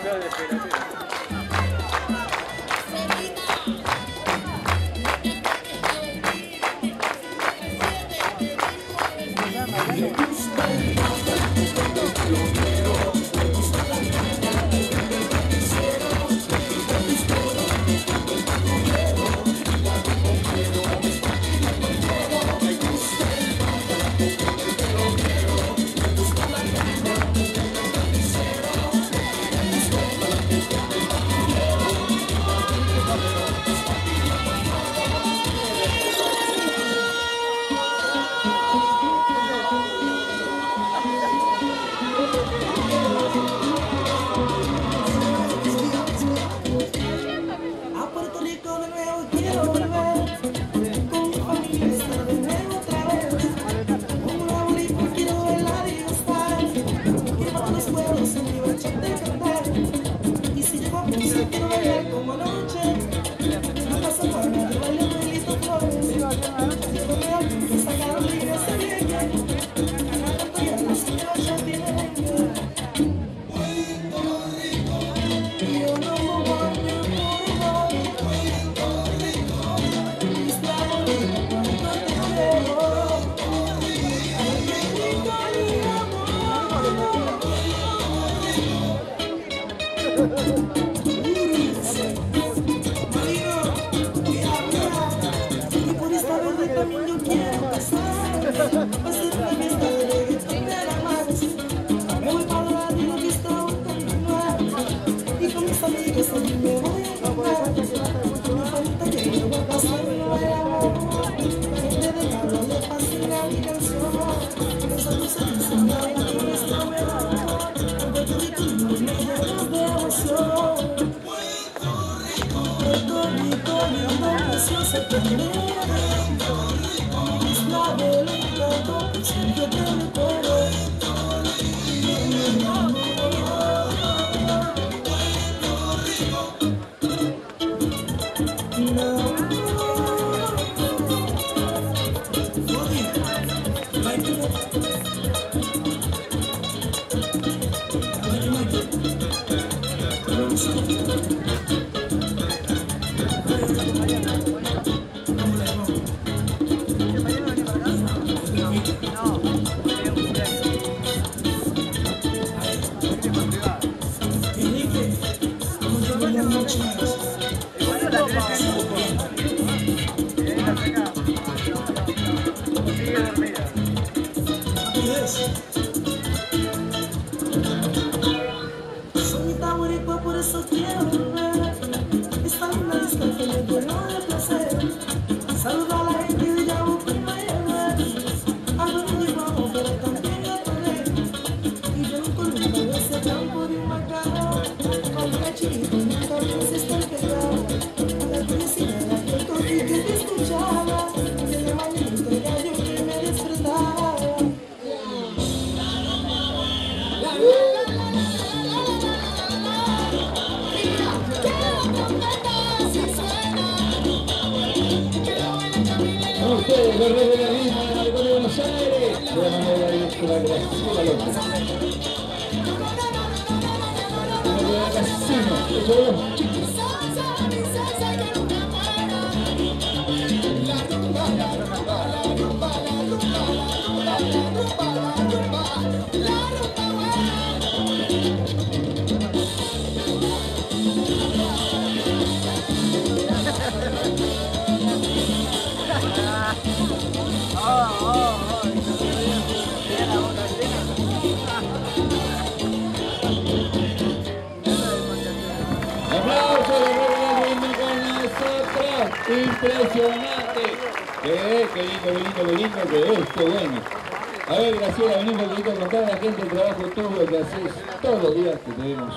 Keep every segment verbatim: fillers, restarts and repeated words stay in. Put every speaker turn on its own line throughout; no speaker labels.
Impresionante. Qué, qué lindo, qué lindo, qué lindo que es, qué bueno. A ver, Graciela, vení un poquito a contar a la gente el trabajo tuyo que haces todos los días que tenemos.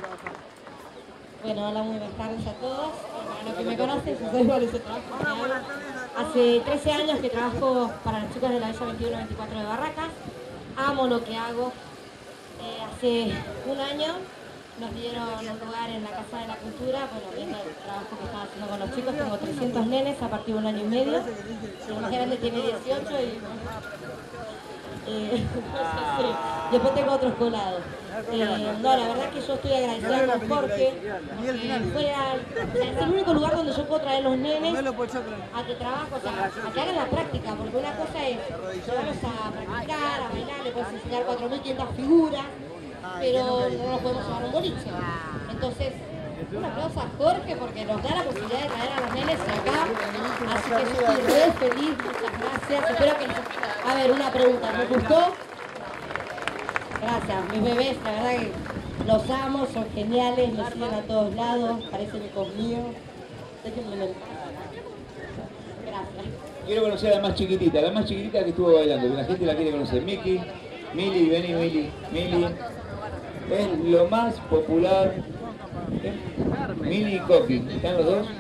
Bueno, hola, muy buenas tardes a todos. Para los que me conocen, yo soy Valencia Trabajo. Hace trece años que trabajo para los chicos de la Villa veintiuno veinticuatro de Barracas. Amo lo que hago. Eh, hace un año nos dieron un lugar en la Casa de la Cultura, bueno, viendo el trabajo que estaba haciendo con los chicos. Tengo trescientos nenes a partir de un año y medio. El más grande tiene dieciocho y Eh, sí. Después tengo otros colados. Eh, no, la verdad que yo estoy agradecida con Jorge. Eh, fue a- o sea, es el único lugar donde yo puedo traer a los nenes a que trabajen, o sea, a que hagan la práctica, porque una cosa es llevarlos a practicar, a bailar, le puedes enseñar cuatro mil quinientas figuras, pero no nos podemos llevar a un boliche. Entonces, un aplauso a Jorge porque nos da la posibilidad de traer a los nenes acá, así que yo estoy re feliz, muchas gracias. Espero que les... A ver, una pregunta, ¿me gustó? Gracias, mis bebés, la verdad que los amo, son geniales, me siguen a todos lados, parecen hijos míos. Déjenme ver. Gracias.
Quiero conocer a la más chiquitita, la más chiquitita que estuvo bailando, que la gente la quiere conocer. Miki, Mili, vení Mili, Mili. Es lo más popular. ¿Eh? Mili y Coqui, ¿están los dos?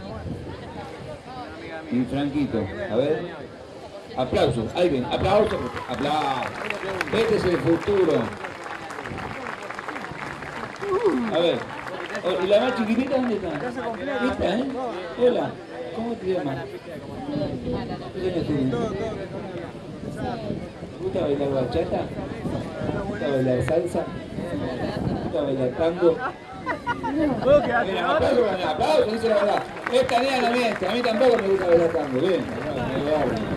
Y Franquito, a ver. Aplausos, ahí ven, aplausos, aplausos. Este es el futuro. A ver, ¿y la más chiquitita dónde está? ¿Esta, eh? Hola, ¿cómo te llamas? ¿Qué años tienes? ¿Te gusta bailar bachata? ¿Te gusta bailar salsa? ¿Te gusta bailar tango? Bien, aplausos, aplausos, dice la verdad. Esta nena también, a mí tampoco me gusta bailar tango, bien.